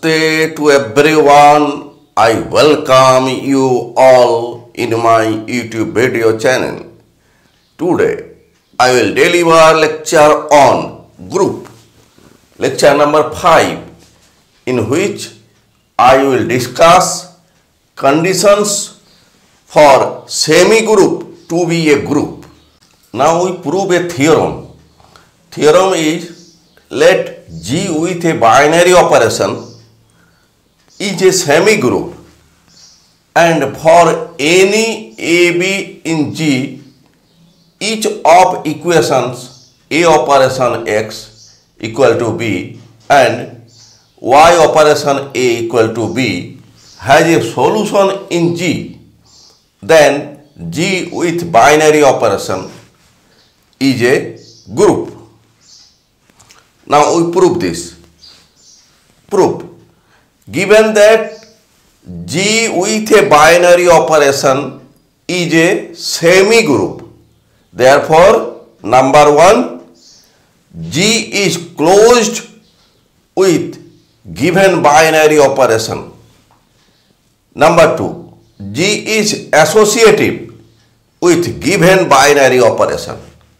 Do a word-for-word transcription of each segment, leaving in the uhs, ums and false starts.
Namaste to everyone. I welcome you all in my YouTube video channel. Today I will deliver lecture on group, lecture number five, in which I will discuss conditions for semi-group to be a group. Now we prove a theorem. Theorem is, let G with a binary operation is a semi-group, and for any A B in G, each of equations A operation X equal to B and Y operation A equal to B has a solution in G, then G with binary operation is a group. Now we prove this. Proof. Given that G with a binary operation is a semi-group, therefore number one, G is closed with given binary operation. Number two, G is associative with given binary operation.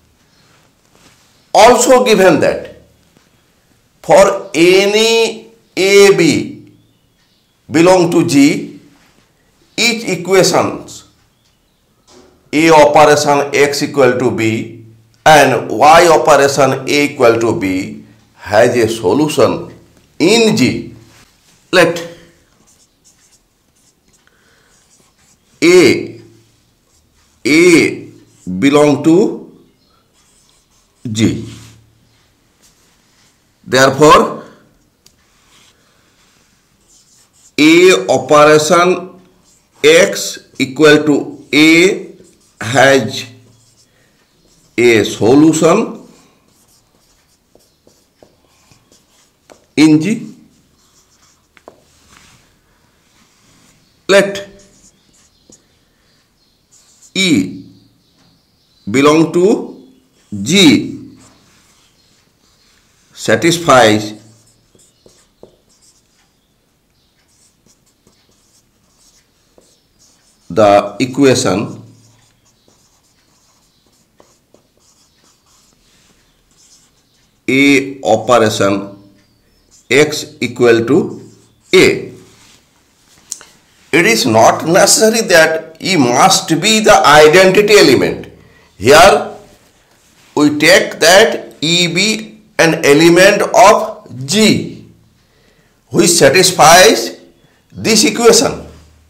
Also given that for any A B belong to G, each equations A operation X equal to B and Y operation A equal to B has a solution in G. Let A A belong to G. Therefore, A operation X equal to A has a solution in G. Let E belong to G satisfies the equation A operation X equal to A. It is not necessary that E must be the identity element. Here we take that E be an element of G which satisfies this equation.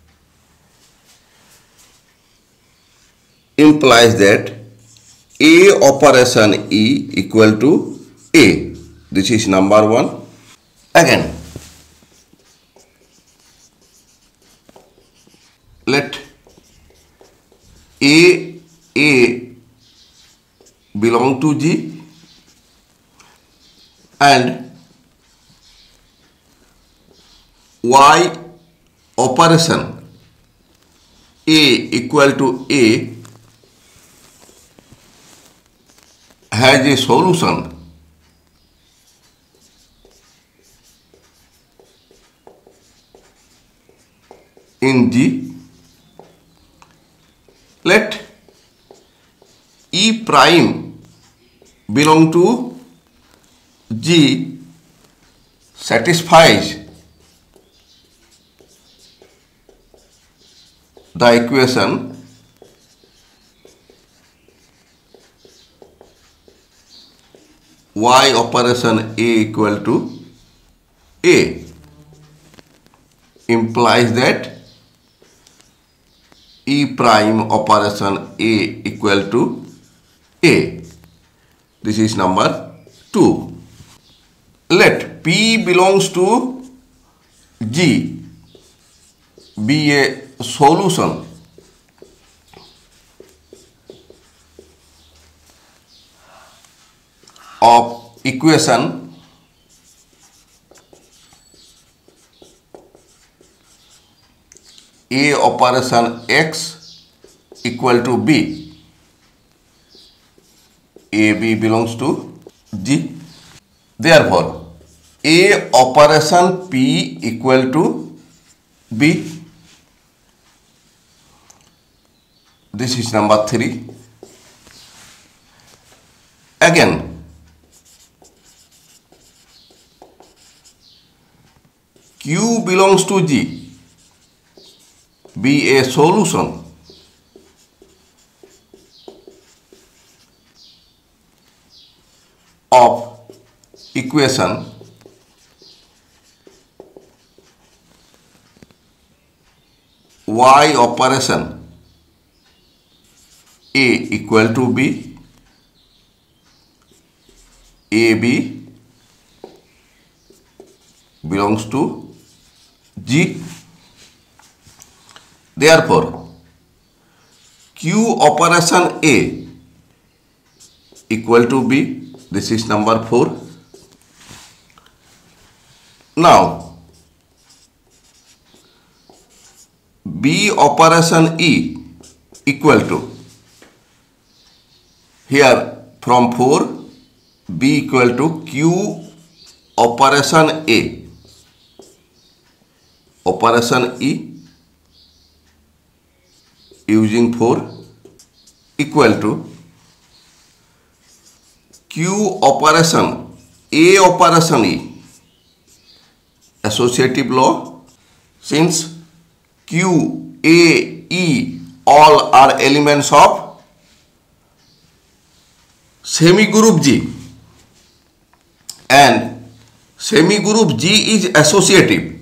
Implies that A operation E equal to A. This is number one. Again, let A A belong to G and Y operation A equal to A has a solution in G. Let E prime belong to G satisfies the equation Y operation A equal to A. Implies that E prime operation A equal to A. This is number two. Let P belongs to G be a solution of equation A operation X equal to B. A B belongs to G. Therefore, A operation P equal to B. This is number three. Again, Q belongs to G. Be a solution of equation Y operation A equal to B, A B belongs to G. Therefore, Q operation A equal to B. This is number four. Now, B operation E equal to, here from four, B equal to Q operation A, operation E using four equal to Q operation A operation E, associative law. Since Q, A, E all are elements of semigroup G and semigroup G is associative,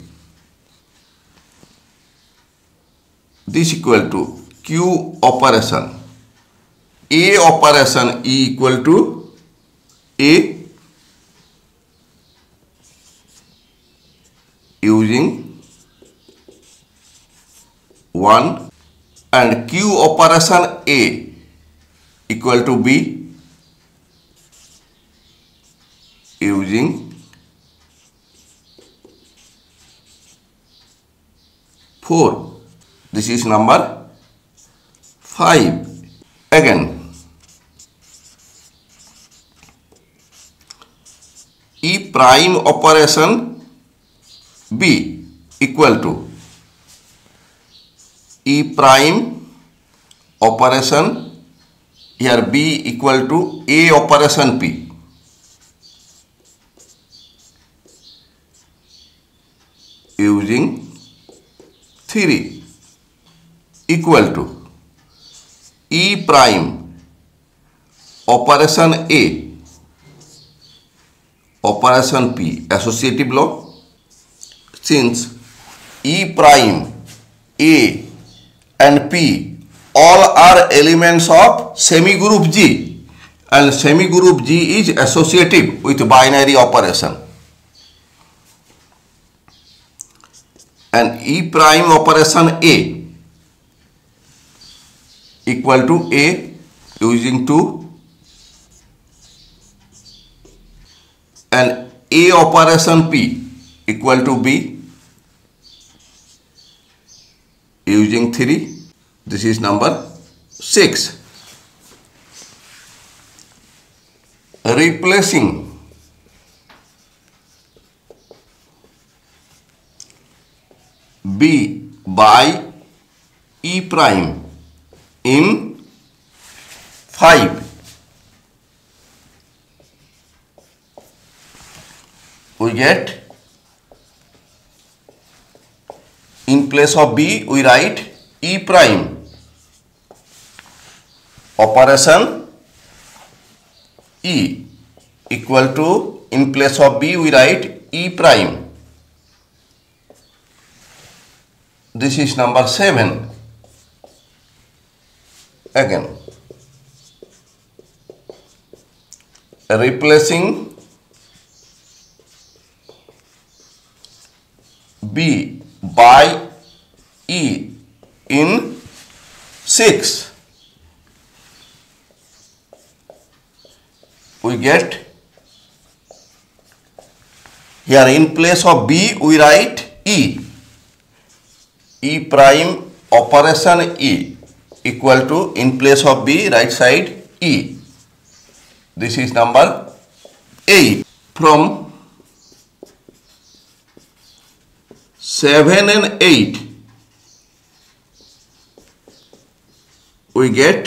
this equal to Q operation A operation E equal to A using one, and Q operation A equal to B using four. This is number five. Again, E prime operation B equal to E prime operation, here B equal to A operation P using three equal to E prime operation A operation P, associative law. Since E prime A and P all are elements of semigroup G and semigroup G is associative with binary operation, and E prime operation A equal to A using two, and A operation P equal to B using three. This is number six. Replacing B by E prime in five, we get, in place of B we write E prime operation E equal to, in place of B we write E prime. This is number seven. Again, replacing B by E in six, we get, here in place of B we write E, E prime operation E equal to, in place of B right side E. This is number eight. From seven and eight, we get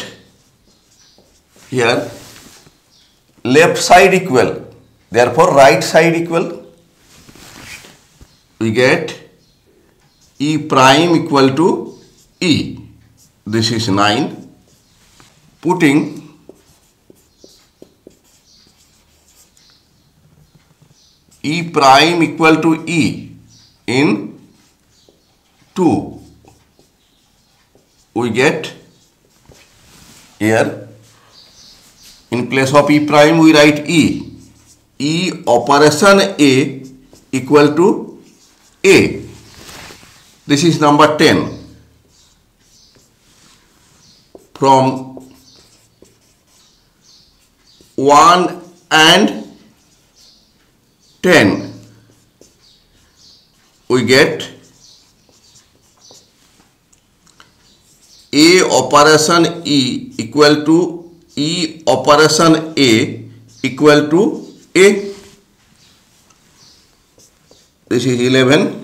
here left side equal, therefore right side equal. We get E prime equal to E. This is nine. Putting E prime equal to E in two, we get here in place of E prime we write E. E operation A equal to A. This is number ten. From one and ten, we get A operation E equal to E operation A equal to A. This is eleven.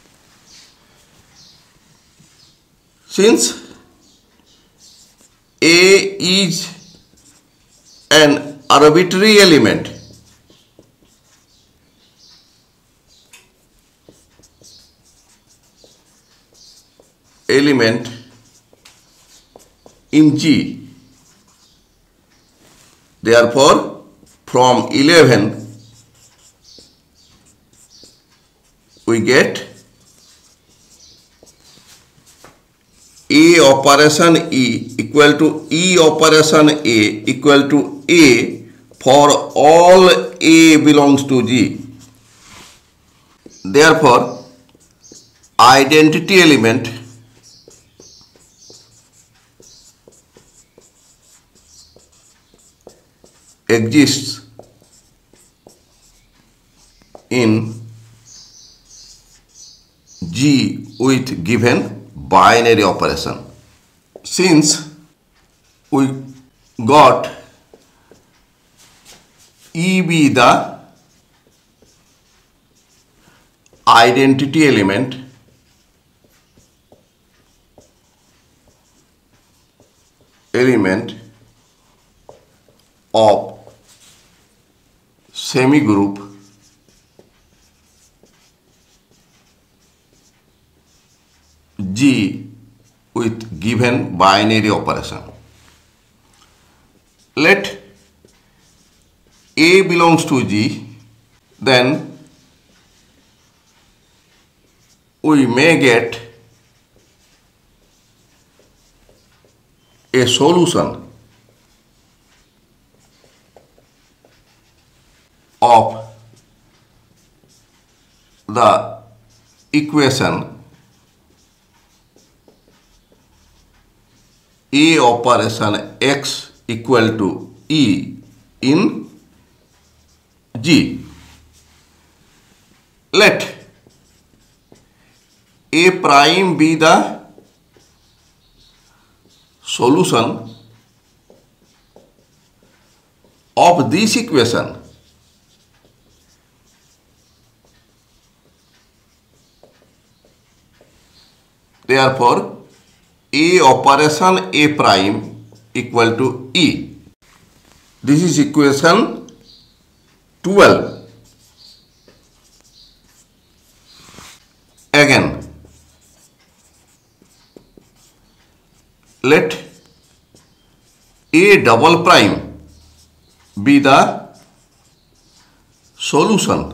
Since A is an arbitrary element, element in G, therefore from eleven we get A operation E equal to E operation A equal to A for all A belongs to G. Therefore, identity element exists in G with given binary operation. Since we got E be the identity element, element of semigroup G with given binary operation. Let A belongs to G, then we may get a solution of the equation A operation X equal to E in G. Let A prime be the solution of this equation. Therefore, A operation A prime equal to E. This is equation twelve. Again, let A double prime be the solution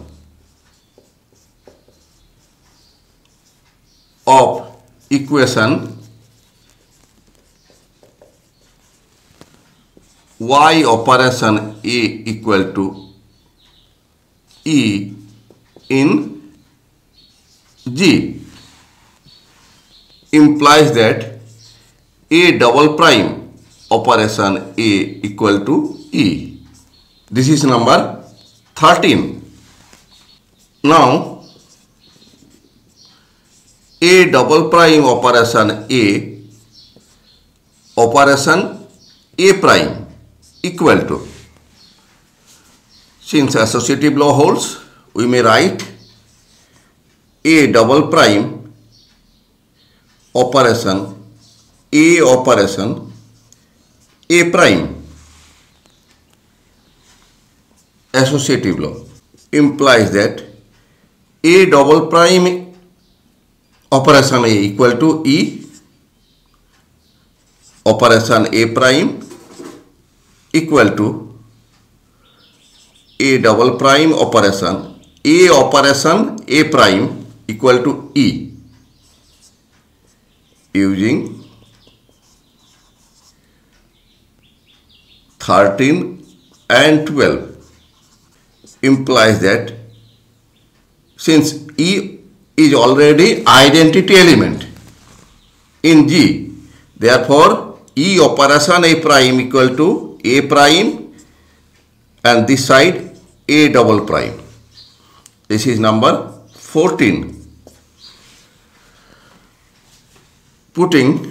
of equation Y operation A equal to E in G, implies that A double prime operation A equal to E. This is number thirteen. Now, A double prime operation A operation A prime equal to, since associative law holds, we may write A double prime operation, A operation, A prime. Associative law implies that A double prime operation A equal to E operation A prime equal to A double prime operation A operation A prime equal to E, using thirteen and twelve. Implies that since E is already identity element in G, therefore E operation A prime equal to A prime and this side A double prime. This is number fourteen. Putting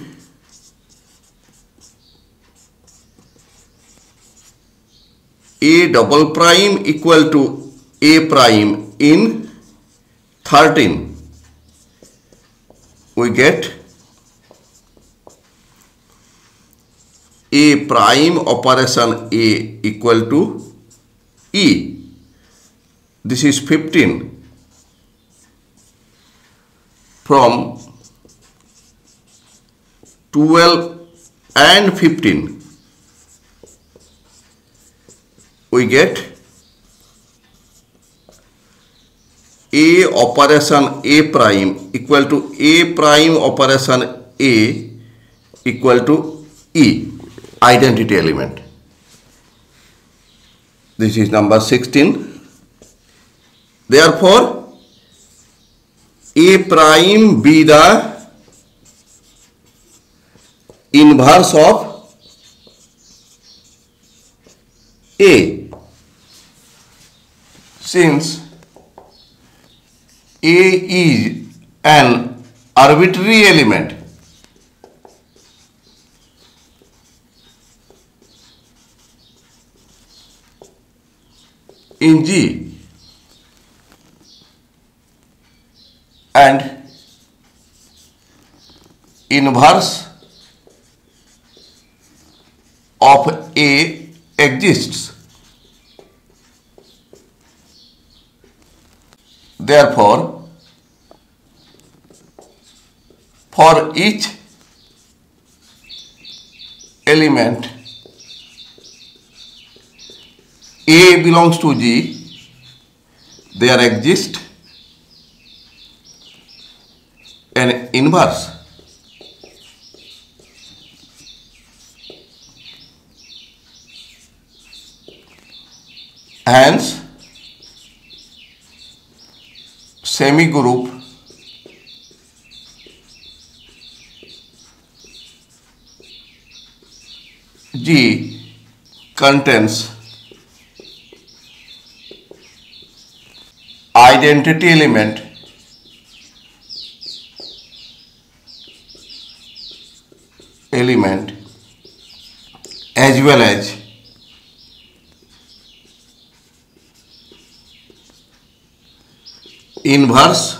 A double prime equal to A prime in thirteen, we get A prime operation A equal to E. This is fifteen. From twelve and fifteen, we get A operation A prime equal to A prime operation A equal to E, identity element. This is number sixteen. Therefore, A prime be the inverse of A. Since A is an arbitrary element, in G and inverse of A exists. Therefore, for each element A belongs to G, there exists an inverse. Hence, semigroup G contains identity element element as well as inverse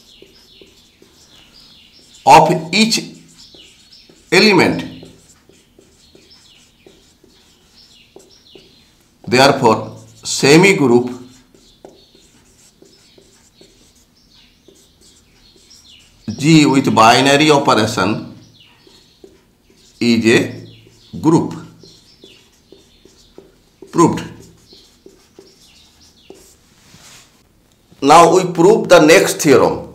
of each element. Therefore, semigroup G with binary operation is a group. Proved. Now we prove the next theorem.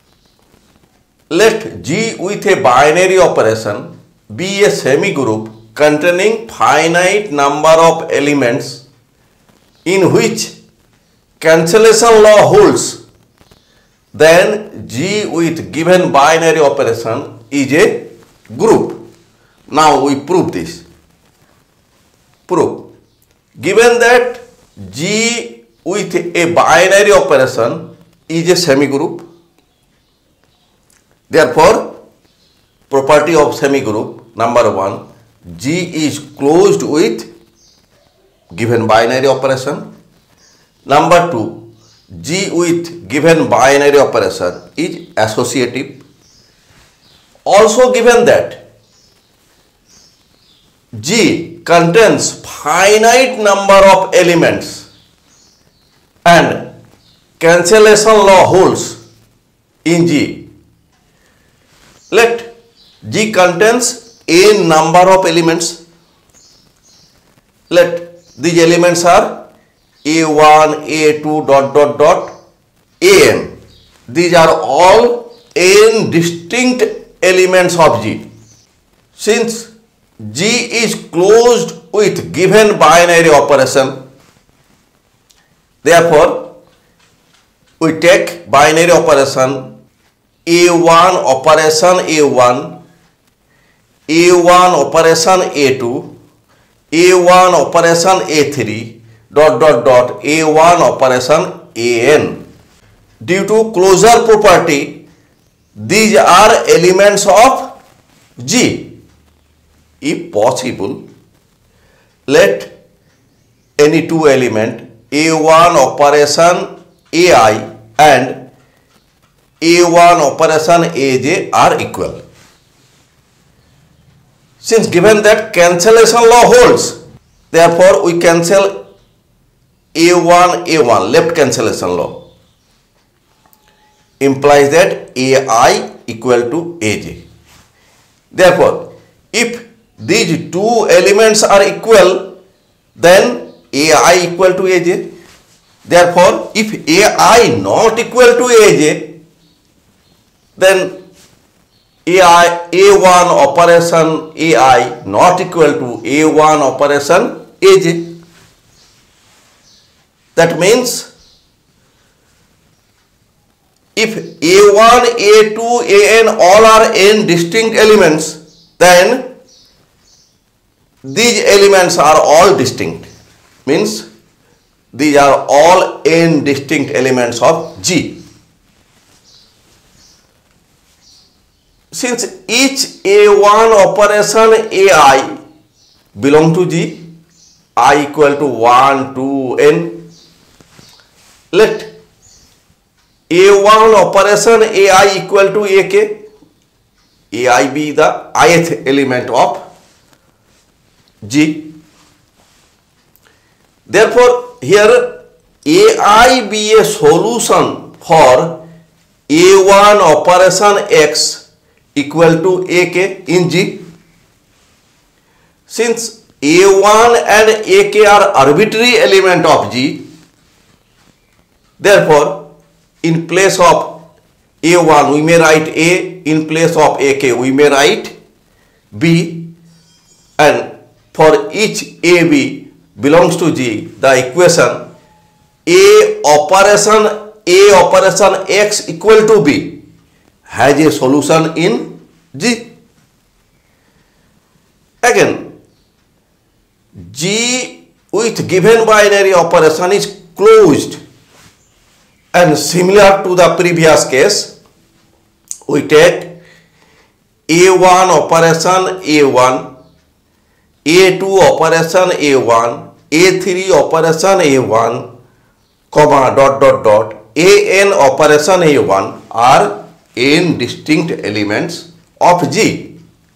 Let G with a binary operation be a semigroup containing finite number of elements in which cancellation law holds. Then G with given binary operation is a group. Now we prove this. Prove. Given that G with a binary operation is a semigroup, therefore property of semigroup number one, G is closed with given binary operation. Number two, G with given binary operation is associative. Also given that G contains finite number of elements and cancellation law holds in G. Let G contains n number of elements. Let these elements are A one, A two, dot dot dot, An. These are all n distinct elements of G. Since G is closed with given binary operation, therefore we take binary operation A one operation A one, A one operation A two, A one operation A three, dot dot dot A one operation An. Due to closure property, these are elements of G. If possible, let any two element A one operation Ai and A one operation Aj are equal. Since given that cancellation law holds, therefore we cancel A one A one, left cancellation law implies that Ai equal to Aj. Therefore, if these two elements are equal, then Ai equal to Aj. Therefore, if Ai not equal to Aj, then Ai A one operation Ai not equal to A one operation Aj. That means if A one, A two, An all are n distinct elements, then these elements are all distinct. Means these are all n distinct elements of G. Since each A one operation Ai belong to G, I equal to one, two, n, let A one operation Ai equal to Ak, Ai be the ith element of G. Therefore, here Ai be a solution for A one operation X equal to Ak in G. Since A one and Ak are arbitrary element of G, therefore in place of A one we may write A, in place of Ak we may write B, and for each A B belongs to G, the equation A operation A operation X equal to B has a solution in G. Again, G with given binary operation is closed, and similar to the previous case, we take A one operation A one, A two operation A one, A three operation A one, comma dot dot dot An operation A one are n distinct elements of G.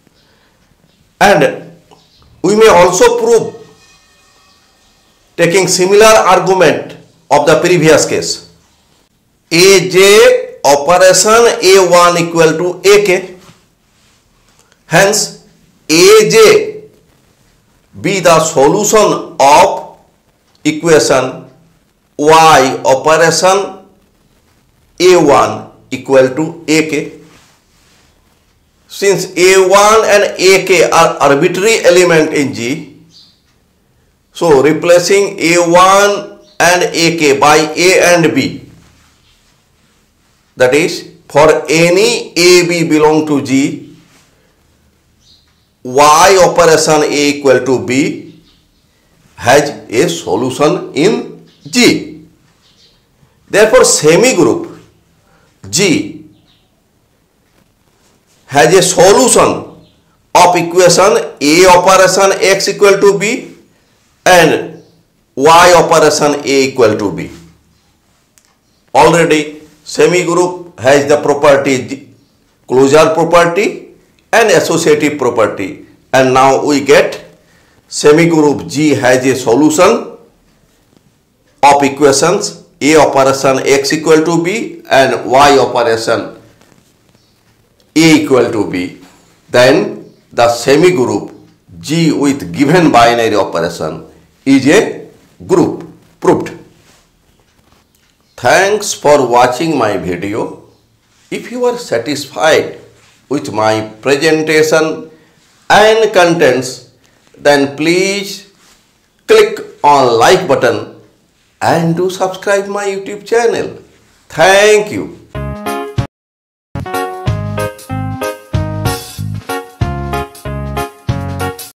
And we may also prove, taking similar argument of the previous case, Aj operation A one equal to Ak. Hence, Aj be the solution of equation Y operation A one equal to Ak. Since A one and Ak are arbitrary element in G, so replacing A one and Ak by A and B, that is for any A B belong to G, Y operation A equal to B has a solution in G. Therefore, semigroup G has a solution of equation A operation X equal to B and Y operation A equal to B. already semigroup has the property closure property and associative property, and now we get semigroup G has a solution of equations A operation x equal to b and y operation A equal to b. Then the semigroup G with given binary operation is a group. Proved. Thanks for watching my video. If you are satisfied with my presentation and contents, then please click on like button and do subscribe my YouTube channel. Thank you.